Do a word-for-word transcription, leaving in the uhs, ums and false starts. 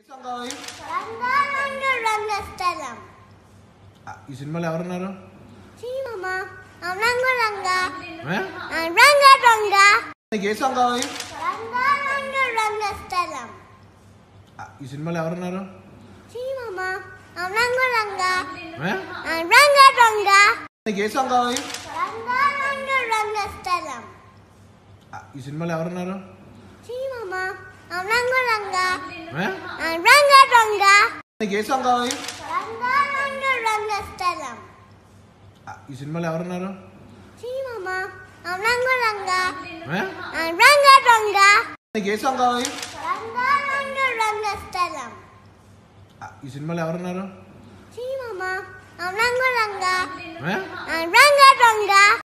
రంగస్థలం. ఈ సినిమాలో ఎవరున్నారు? నీకు ఏ సాంగ్ కావాలి? రంగస్థలం. ఈ సినిమాలో ఎవరున్నారు? నీకు ఏ సాంగ్ కావాలి? రంగస్థలం. ఈ సినిమాలో ఎవరున్నారు? నీకు ఏ సాంగ్ కావాలి? రంగస్థలం. ఈ సినిమాలో ఎవరున్నారు? నీకు ఏ సాంగ్ కావాలి? రంగస్థలం. ఈ సినిమాలో ఎవరున్నారు?